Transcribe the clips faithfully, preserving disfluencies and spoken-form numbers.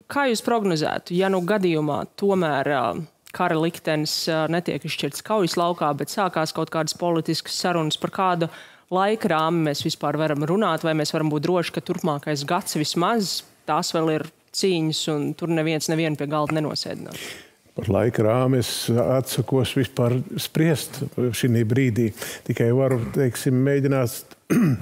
kā jūs prognozētu, ja nu gadījumā tomēr kara liktenis netiek izšķirts kaujas laukā, bet sākās kaut kādas politiskas sarunas, par kādu laika rāmi mēs vispār varam runāt, vai mēs varam būt droši, ka turpmākais gads vismaz tās vēl ir cīņas un tur neviens nevienu pie galda nenosēdinās? Par laika rāmi es atsakos vispār spriest šī brīdī. Tikai varu, teiksim, mēģināt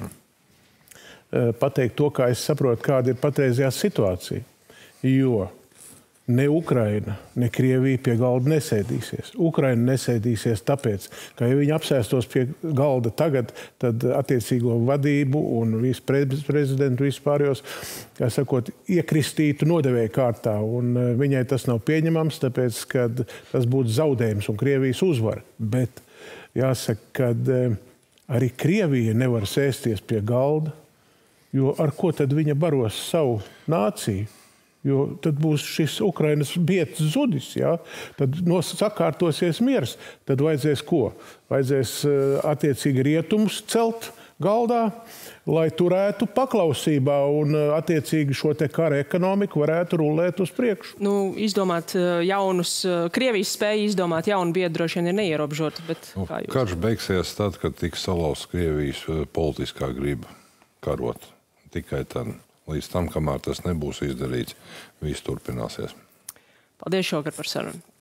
pateikt to, kā es saprotu, kāda ir patreizajā situācija. Jo ne Ukraina, ne Krievija pie galda nesēdīsies. Ukraina nesēdīsies tāpēc, ka ja viņi apsēstos pie galda tagad, tad attiecīgo vadību un visu prezidentu vispārējos, kā sakot, iekristītu nodevēja kārtā. Un viņai tas nav pieņemams, tāpēc, ka tas būtu zaudējums un Krievijas uzvara. Bet jāsaka, ka arī Krievija nevar sēsties pie galda, jo ar ko tad viņa baros savu nāciju? Jo tad būs šis Ukrainas bietas zudis, ja? Tad sakārtosies miers. Tad vajadzēs ko? Vajadzēs attiecīgi rietumus celt galdā, lai turētu paklausībā un attiecīgi šo te kara ekonomiku varētu rulēt uz priekšu. Nu, izdomāt jaunus, Krievijas spēja izdomāt jaunu biedru droši vien ir neierobežota, bet nu, kā jūs? Karš beigsies tad, kad tiks salauzta Krievijas politiskā griba karot. Tikai tad. Līdz tam, kamēr tas nebūs izdarīts, viss turpināsies. Paldies šovakar par sarunu.